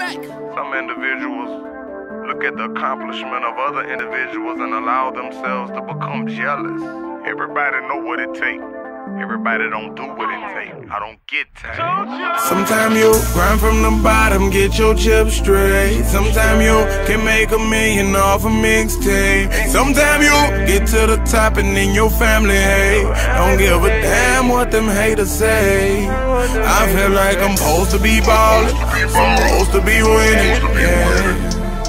Some individuals look at the accomplishment of other individuals and allow themselves to become jealous. Everybody know what it takes. Everybody don't do what it takes. I don't get tired. Sometimes you grind from the bottom, get your chips straight. Sometimes you can make $1 million off a mixtape. Sometimes you get to the top and then your family hate. Don't give a damn what them haters say. I feel like I'm supposed to be ballin', supposed to be winning, yeah.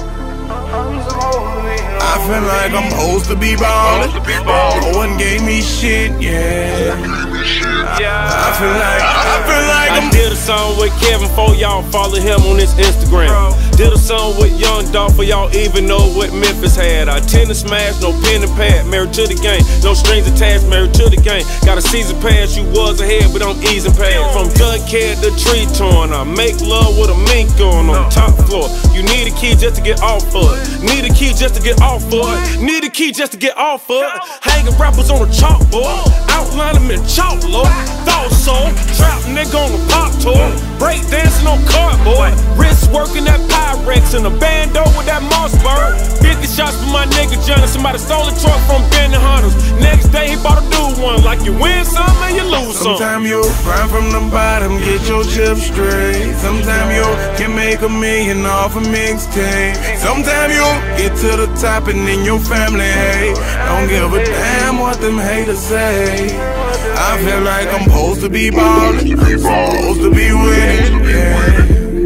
I feel like I'm supposed to be ballin', no one gave me shit, yeah. I feel like I did a song with Kevin for y'all follow him on his Instagram. Did a song with Young Dolph for y'all even know what Memphis had. I tend to smash, no pen and pad, married to the game. No strings attached, married to the game. Got a season pass, you was ahead, but I'm easing past. From Duckhead to Tree Torn, I make love with a mink on top floor. You need a key just to get off of it. Need a key just to get off of it. Need a key just to get off of it. Hanging rappers on the chalkboard, outline them in chalk, Lord. Thought so, trap nigga on the pop tour. Break dancing on cardboard. Wrist working that Pyrex in a bando with that Mossberg. 50 shots for my nigga Johnny. Somebody stole a truck from Benny Hunters. Next day he bought a new one. Like you win some and you lose some. Sometimes you grind from the bottom, get your chips straight. Sometimes you can make $1 million off a mixtape. Sometimes you get to the top and then your family hate. Don't give a damn what them haters say. I feel like I'm supposed to be ballin', supposed to be winning, yeah.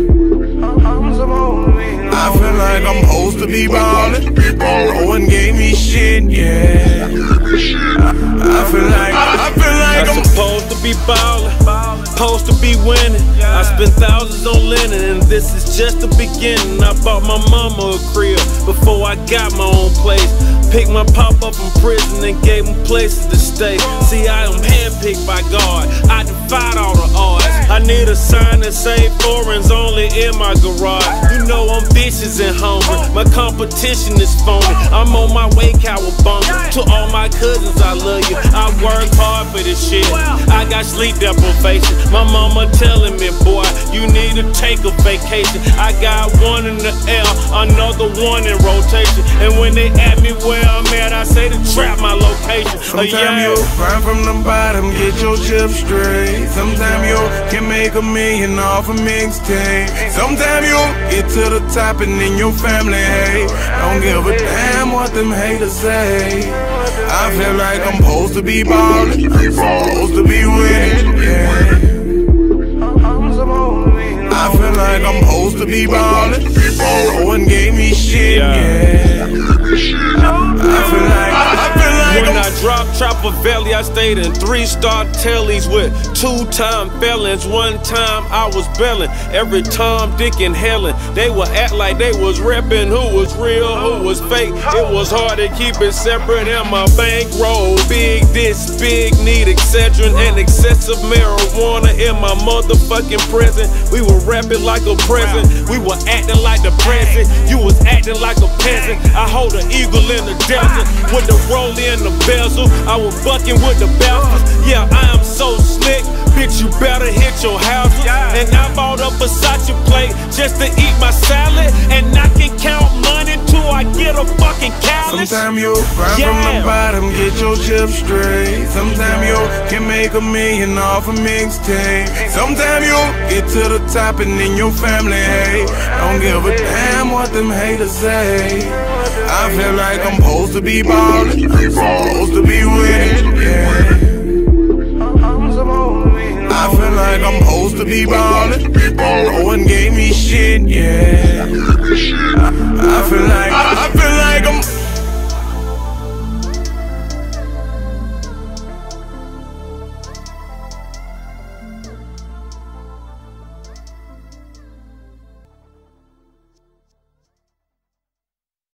I feel like I'm supposed to be ballin', no one gave me shit, yeah. I feel like I'm supposed to be ballin', supposed to be winning. I spent thousands on linen, and this is just the beginning. I bought my mama a crib before I got my own place. Picked my pop up from prison and gave him places to stay. See, I am handpicked by God. I defied all the odds. I need a sign that say foreigns only in my garage. You know I'm vicious and hungry. My competition is phony. I'm on my way, cowabunga. To all my cousins, I love you. I work hard for this shit. I got sleep deprivation. My mama telling me, boy, you need to take a vacation. I got one in the air, another one in rotation. And when they ask me where I'm at, I say to trap my location. Sometimes you grind from the bottom, get your chips straight. Sometimes you can make $1 million off a mixtape. Sometimes you get to the top and then your family hate. Don't give a damn what them haters say. I feel like I'm supposed to be ballin', supposed to be winning, yeah. I feel like I'm supposed to be ballin', no one gave me shit, yeah. I feel like when I dropped Trapper Valley, I stayed in 3-star tellies with 2-time felons. One time I was bellin'. Every Tom, Dick, and Helen, they would act like they was reppin' who was real, who was fake. It was hard to keep it separate in my bankroll. Big this, big need Excedrin and excessive marijuana in my motherfucking present. We were rapping like a present. We were acting like the president. You was acting like a peasant. I hold an eagle in the desert with the roll in the bezel. I was bucking with the bouncers. Yeah, I am so slick. Bitch, you better hit your houses. And I bought a Versace plate just to eat my salad. And I can count money till I get a fucking callus. Sometimes you grind from the bottom, get your chips straight. Sometimes you can make $1 million off a mixtape. Sometimes you get to the top and then your family hate. Don't give a damn what them haters say. I feel like I'm supposed to be ballin', supposed to be winning, yeah. I feel like I'm supposed to be ballin', no one gave me shit, yeah.